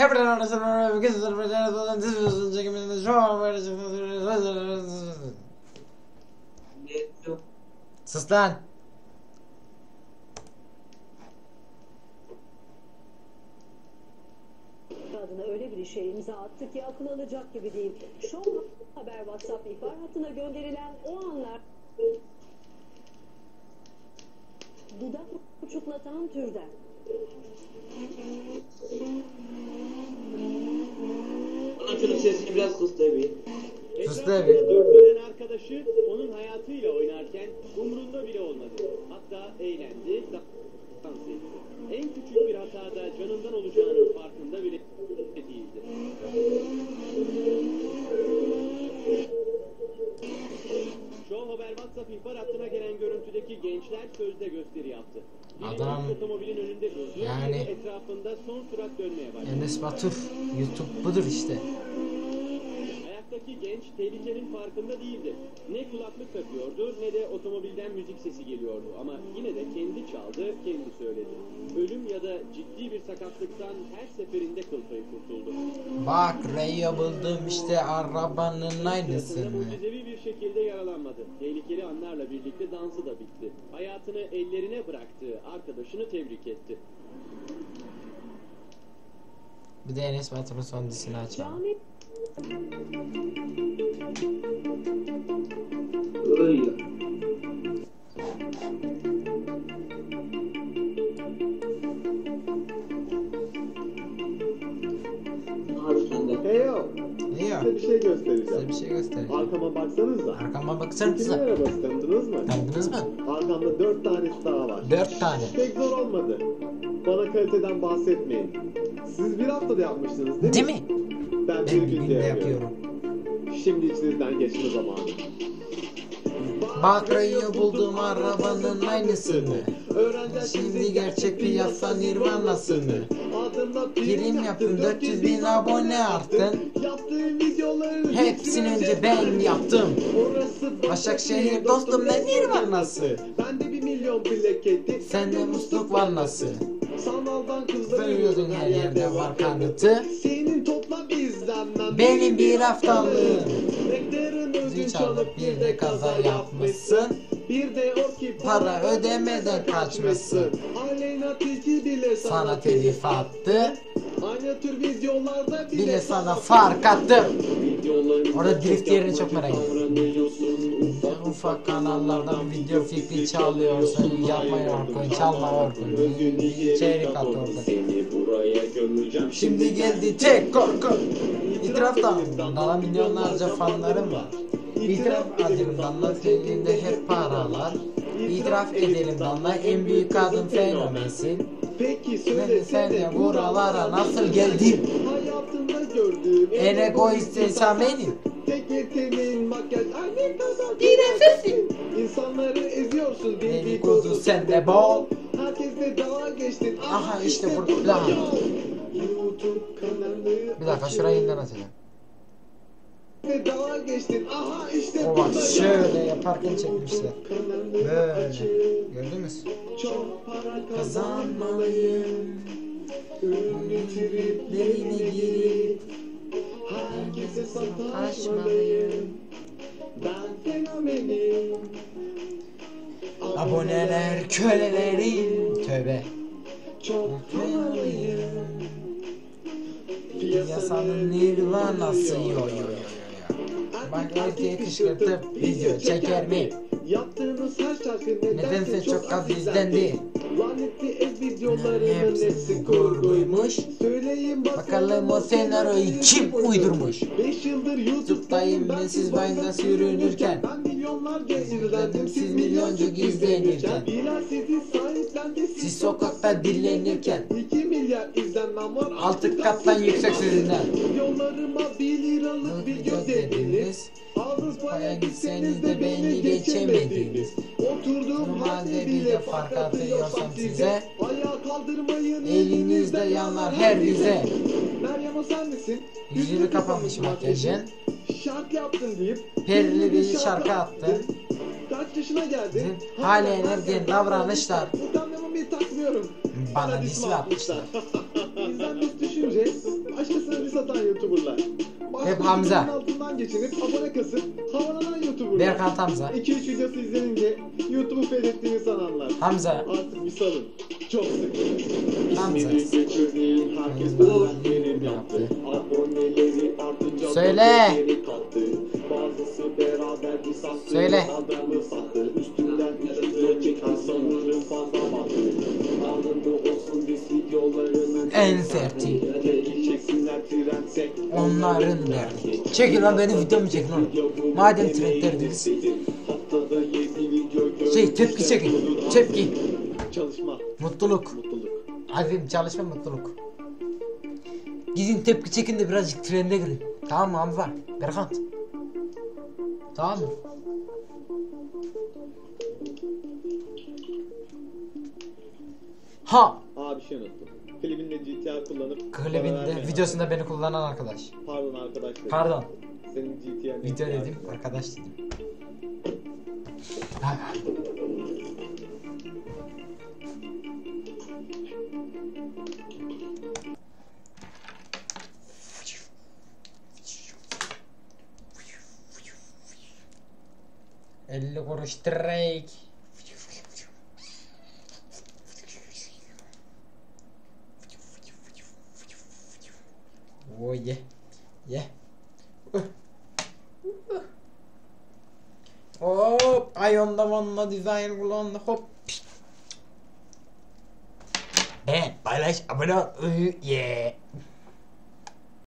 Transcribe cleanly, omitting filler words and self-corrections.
Hepiden arasında bir kez çekiminde şu an sus lan. Adına öyle bir işe imza attı ki akıl alacak gibi değil. Show Haber WhatsApp ihbar hattına gönderilen o anlar dudak uçuklatan türden. Anlatırım sesini biraz kıs tabii. Sus tabii. Dördülen arkadaşı onun hayatıyla oynarken umrunda bile olmadı. Hatta eğlendi, dans etti. En küçük bir hatada canından olacağının farkında bile değildi. Show Haber WhatsApp ihbar hattına gelen görüntüdeki gençler sözde gösteri yaptı. Adam otomobilin önünde durdu. yani Etrafında son sürat dönmeye başladı. Enes Batur YouTube budur işte. Ayaktaki genç tehlikenin farkında değildi. Ne kulaklık takıyordu ne de otomobilden müzik sesi geliyordu. Ama yine de kendi çaldı, kendi söyledi. Ölüm ya da ciddi bir sakatlıktan her seferinde kıl payı kurtuldu. Bak Rey'e buldum işte arabanın aynısını. Mucizevi bir şekilde yaralanmadı. Tehlikeli anlarla birlikte dansı da bitti. Hayatını ellerine bıraktığı arkadaşını tebrik etti. Bir de Enes Batur'un son dizisini açalım. Öyle. Hadi sen de. Heyo, İyi ya. size bir şey göstereceğim. Size bir şey göstereceğim. Arkama baksanıza. Arkama İkinci baksanıza. arabası tanıdınız mı? Tanıdınız mı? Arkamda 4 tanesi daha var. 4 tane. Pek zor olmadı. Bana kaliteden bahsetmeyin. Siz bir haftada yapmışsınız değil mi? Değil mi? Ben Ben bir günde yapıyorum. Şimdi içinizden geçme zamanı. Bak Rey'e buldum arabanın aynısını. Öğreneceğiz Şimdi gerçek piyasa nirvanasını. Adımla Prim yaptım 400 bin abone arttın. Yaptığım videoların Hepsini önce ben yaptım. Orası Başakşehir dostum ne nirvanası. Bende 1 milyon plaketi. Sende musluk vannası. Sanaldan kızlar Sayıyordun her yerde var kanıtı. Senin toplam izlenmen Benim bir haftalığım. Beklerin ödün Zil çalıp bir de kaza yapmışsın. Bir de o ki Para ödemeden kaçmışsın. Aleyna Tilki bile Sana telif attı. Aynı tür videolarda Bile sana fark attım. Videoların Orada drift yerini çok merak ettim. davranıyorsun. Ufak kanallardan video fikri çalıyorsun. Yapmayın Orkun, çalma Orkun. İçerik at Orkun. Seni buraya gömeceğim. Şimdi geldi tek korku. İtiraftan bana milyonlarca fanlarım var. İtiraf edelim Danla elinde hep paralar. İtiraf edelim Danla en büyük kadın fenomensin. Peki Ben söylesene sen buralara nasıl geldin? Hayatımda gördüğüm En egoist insan benim. tek yeteneğin makyaj. Ay ne kadar Bir nefesim. İnsanları eziyorsun Dedikodu sende bol. Herkesle dalga geçtin. Aha işte burada. YouTube kanalı. Bir dakika şurayı yeniden açacağım. Herkesle dalga geçtin. Aha işte O bak şöyle yaparken çekmişler. Böyle. Gördünüz mü? Çok para Kazanmalıyım. Ünlü triplerine girip herkese sataşmalıyım. Ben fenomenim. Aboneler kölelerim. Tövbe. Çok pahalıyım. Piyasanın nirvanası yo yo yo yo. Bak erkeği kışkırtıp video çeker mi? Yaptığınız her şarkı Nedense çok az izlendi. Lanetli ev videolarının hepsi Hepsi kurguymuş. kurguymuş. Söyleyin Bakalım o senaryoyu kim uydurmuş? 5 yıldır YouTube'dayım ben siz Vine'da sürünürken. Ben milyonlarca izlendim İzlendim siz milyoncuk izlenirken. İlan sizi sahiplendi Siz sokakta dillenirken. 2 milyar izlenmem var. Altı kattan yüksek sizden. Videolarıma 1 liralık video dediniz. Aldınız paya gitseniz de beni geçemediniz. Oturduğum halde bile fark atıyorsam size. Ayağa kaldırmayın Elinizde yanar her vize. Meryem o sen misin? Yüzünü kapamış makyajın. Şarkı yaptın deyip Perili bir şarkı attı. Kaç yaşına geldin? Hala energen davranışlar. Utanmamı bir takmıyorum. Bana diss atmışlar. İnsan biz düşünce önce başkasına diss atan YouTuber'lar. Hep Hamza. Altından geçinip abone kasıp havalanan YouTuber'lar. Berkant Hamza. 2-3 videosu izlenince YouTube'u fethettiğini sananlar. Hamza. Artık bir salın. Çok sıkıntı. Hamza. İsmini geçirdiğin herkes bana benim yaptı. Aboneleri artınca Söyle. aboneleri kattı. Bazısı beraber bir sattı. Söyle. Adamı sattı. Üstünden üstüne çeken sanırım fazla baktı. Anında olsun biz videolarının En serti. çeksinler trendse. Onların derdi. Çekin lan benim videomu çekin oğlum. Madem trend derdiniz. Haftada 7 video Tepki çekin. Tepki. Çalışma. Mutluluk. Mutluluk. Azim, çalışma, mutluluk. Gidin tepki çekin de birazcık trende girin. Tamam mı Hamza? Berkant. Tamam mı? Ha! Aa bir şey unuttum. Klibinde GTR kullanıp para Klibinde, vermeyen videosunda beni kullanan arkadaş. Pardon arkadaşlar. Pardon. Senin GTR Video dedim, arkadaş dedim. Ha. Elli kuruş direk. Oh yeah. Yeah. Hop. Ayonda vanla design kullandı. Hop. Beğen, paylaş, abone ol. Yeah.